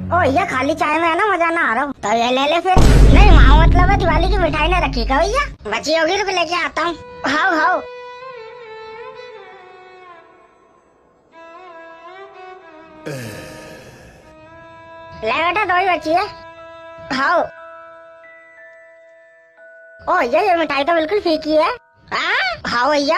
ओ ये खाली चाय में है ना, मजा ना आ रहा हूँ तो ये ले ले फिर। नहीं वहाँ मतलब है दिवाली की मिठाई ने रखी का भैया, बची होगी तो लेके आता हूँ। हाउ हाउ ले बेटा, दो ही बची है। हाउ ओ ये मिठाई तो बिल्कुल फीकी है। हाँ भैया,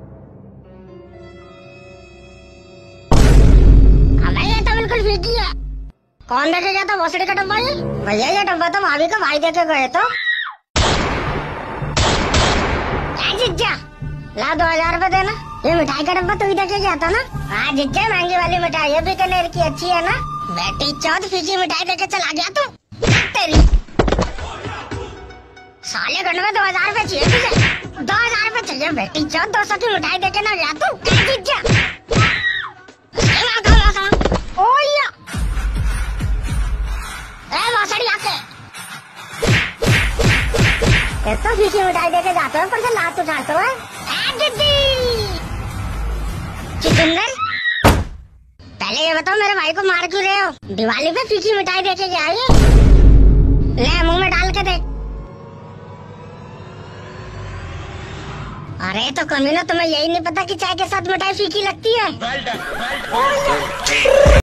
ये तो बिल्कुल फीकी है। कौन देखे गया था भोसड़ी का डब्बा? ये भैया ये डब्बा तो भाभी का भाई देके गए तो। जिज्जा ला 2000 रुपए देना, ये मिठाई का डब्बा तू ही देके गया था ना। हाँ जिज्जा महंगी वाली मिठाई है, बीकानेर की अच्छी है ना। बेटी चौथ फीकी मिठाई देके चला गया तू। तेरी साले गंड में 2000 रुपए चाहिए तुझे, 2000 रुपए चाहिए बेटी चौथ, 200 की मिठाई देके ना गया तू। जिज्जा तो फीकी मिठाई देके जाते हो, पर से लात उठाते हो। चिकंदर पहले ये बताओ मेरे भाई को मार क्यों रहे हो? दिवाली पे फीकी मिठाई देके गया ये, ले मुंह में डाल के देख। अरे तो कमीना, तुम्हें यही नहीं पता कि चाय के साथ मिठाई फीकी लगती है?